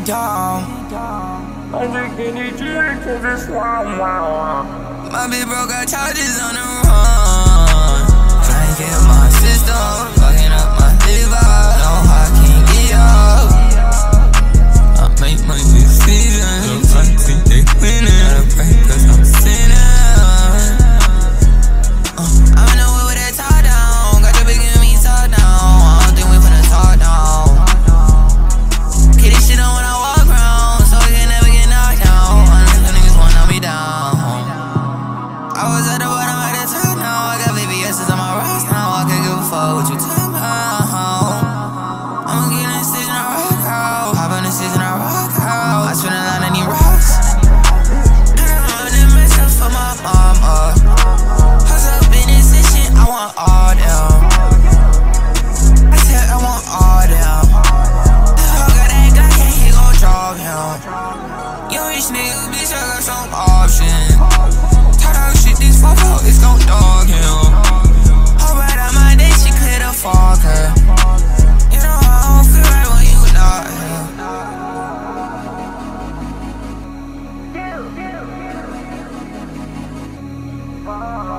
down. I'm drinking these drinks to this one. My bitch broke, got charges on the run. Trying to get my system, fucking up my liver. No, I can't get up. I make my decisions. I think they winning. Gotta pray cause I'm sinning. I'm in the way with that top down. Got your big and me top down. I don't think we finna talk down. Get this shit on when I walk around, so we can never get knocked down. Honestly, niggas wanna knock me down. I was at the bottom at the top now. I got VVS's on my rocks now. I can't give a fuck what you talking about. I'ma get in the stage and I rock out. Hop in the stage and I rock out. I spend a lot on these rocks. I'm running myself for my mama. Hustle business and shit, I want all them. I said I want all them. The hell got that guy, can't he gon' drop him. You rich nigga, bitch, I got some options. Talk out shit, this fuck it's gon' dog him. Hope right out my day, she clear the fog her. You know I don't feel right when you not here. Oh.